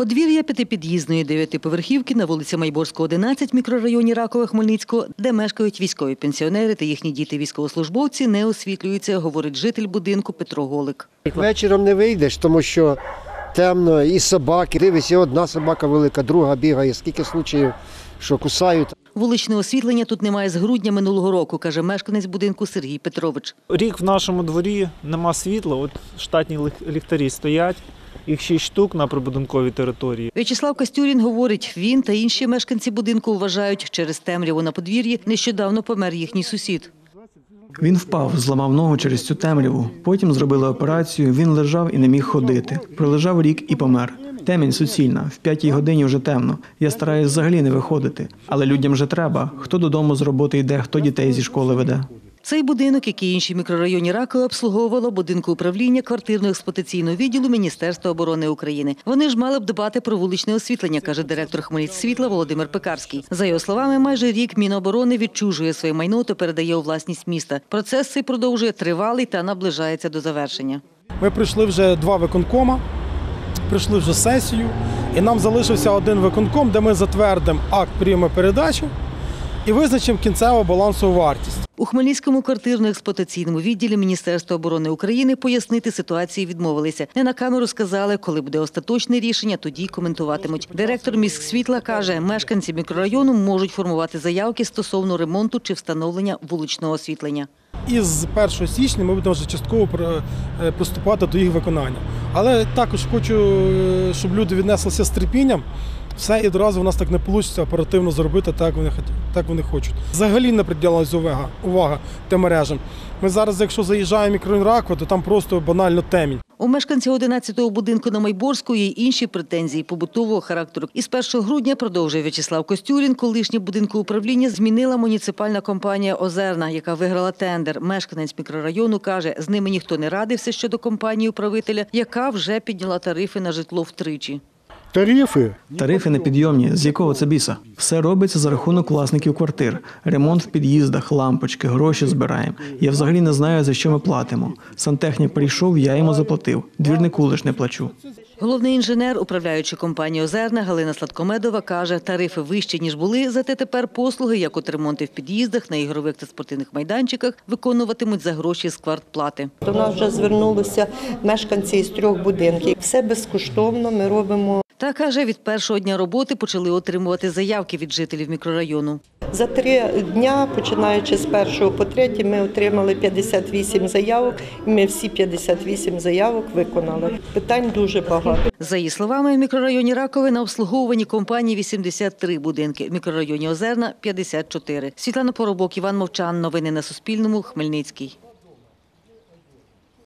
Подвір'я п'ятипід'їзної 9-поверхівки на вулиці Майборського, 11, мікрорайоні Ракове Хмельницького, де мешкають військові пенсіонери та їхні діти-військовослужбовці, не освітлюється, говорить житель будинку Петро Голик. Вечором не вийдеш, тому що темно, і собаки. Дивись, і одна собака велика, друга бігає, скільки случаїв, що кусають. Вуличне освітлення тут немає з грудня минулого року, каже мешканець будинку Сергій Петрович. Рік в нашому дворі нема світла, от штатні ліхтарі стоять, їх 6 штук на прибудинковій території. В'ячеслав Костюрін говорить, він та інші мешканці будинку вважають, через темряву на подвір'ї нещодавно помер їхній сусід. Він впав, зламав ногу через цю темряву. Потім зробили операцію, він лежав і не міг ходити. Пролежав рік і помер. Темінь суцільна, в 5-й годині вже темно. Я стараюсь взагалі не виходити. Але людям же треба. Хто додому з роботи йде, хто дітей зі школи веде. Цей будинок, як і інші мікрорайоні Ракове, обслуговувало будинку управління квартирно-експлуатаційного відділу Міністерства оборони України. Вони ж мали б дбати про вуличне освітлення, каже директор Хмельницьксвітла Володимир Пекарський. За його словами, майже рік Міноборони відчужує своє майно та передає у власність міста. Процес цей продовжує тривалий та наближається до завершення. Ми пройшли вже 2 виконкома, пройшли вже сесію, і нам залишився один виконком, де ми затвердимо акт прийому передачі і визначимо кінцеву балансову вартість. У Хмельницькому квартирно-експлуатаційному відділі Міністерства оборони України пояснити ситуацію відмовилися. Не на камеру сказали, коли буде остаточне рішення, тоді коментуватимуть. Директор міськсвітла каже, мешканці мікрорайону можуть формувати заявки стосовно ремонту чи встановлення вуличного освітлення. І з 1 січня ми будемо вже частково приступати до їх виконання. Але також хочу, щоб люди віднеслися з терпінням. Все і одразу у нас так не вийде оперативно зробити, так вони хочуть. Взагалі не приділилась увага тим мережам. Ми зараз, якщо заїжджаємо в мікрорайон Ракове, то там просто банально темінь. У мешканців 11-го будинку на Майборську є й інші претензії побутового характеру. Із 1 грудня, продовжує В'ячеслав Костюрін, колишнє будинку управління змінила муніципальна компанія «Озерна», яка виграла тендер. Мешканець мікрорайону каже, з ними ніхто не радився щодо компанії-управителя, яка вже підняла тарифи на житло втричі. Тарифи непідйомні. З якого це біса? Все робиться за рахунок власників квартир. Ремонт в під'їздах, лампочки, гроші збираємо. Я взагалі не знаю, за що ми платимо. Сантехнік прийшов, я йому заплатив. Двірнику лиш не плачу. Головний інженер, управляючи компанією «Озерна» Галина Сладкомедова, каже, тарифи вищі, ніж були, зате тепер послуги, як от ремонти в під'їздах, на ігрових та спортивних майданчиках, виконуватимуть за гроші з квартплати. До нас вже звернулися мешканці із 3 будинків. Все безкоштовно, ми робимо. Та, каже, від першого дня роботи почали отримувати заявки від жителів мікрорайону. За 3 дня, починаючи з 1 по 3, ми отримали 58 заявок, і ми всі 58 заявок виконали. Питань дуже багато. За її словами, в мікрорайоні Ракове на обслуговуванні компанії 83 будинки, в мікрорайоні Озерна – 54. Світлана Поробок, Іван Мовчан. Новини на Суспільному. Хмельницький.